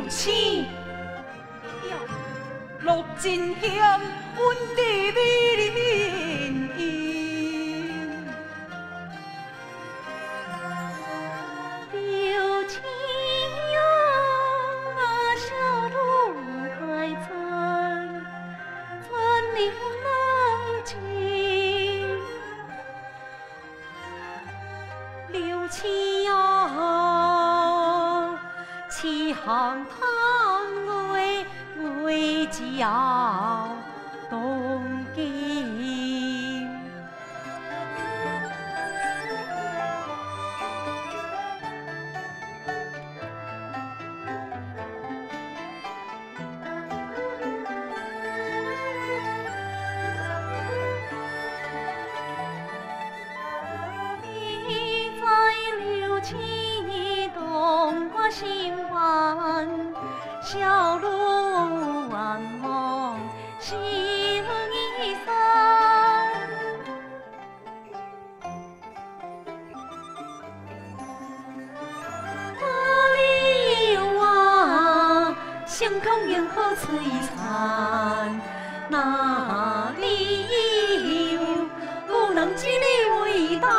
星，落尽香，阮的美人影。 刘青阳啊，小路还在，残留浪情。刘青阳，起航滩为叫东京。你在流情动我心弯，小路弯梦心已散。哪里有啊，星空银河璀璨？哪里有不能及你伟大？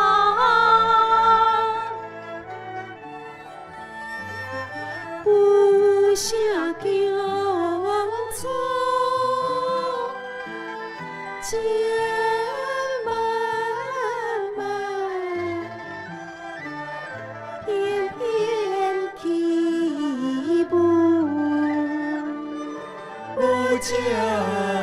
不下骄纵，剑漫漫，翩翩起舞，不讲。